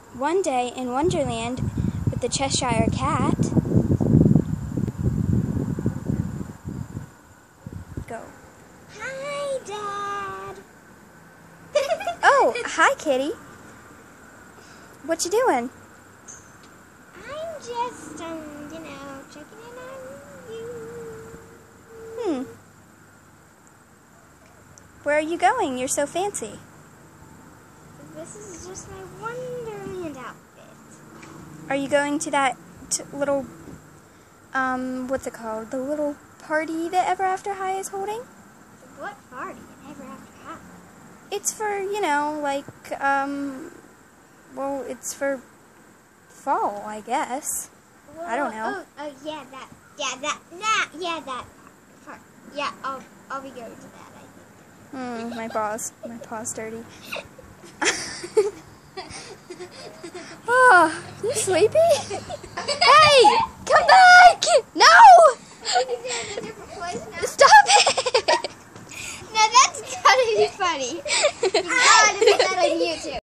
One day in Wonderland with the Cheshire Cat. Go. Hi, Dad. Oh, hi, Kitty. What you doing? I'm just, checking in on you. Where are you going? You're so fancy. This is just my Wonderland outfit. Are you going to that little, what's it called? The little party that Ever After High is holding? What party? Ever After High? It's for, well, it's for fall, I guess. Well, I don't know. that part. Yeah, I'll be going to that, I think. My paw's dirty. Oh, you sleepy? Hey, come back! No! Stop it! Now that's gotta be funny. You gotta put that on YouTube.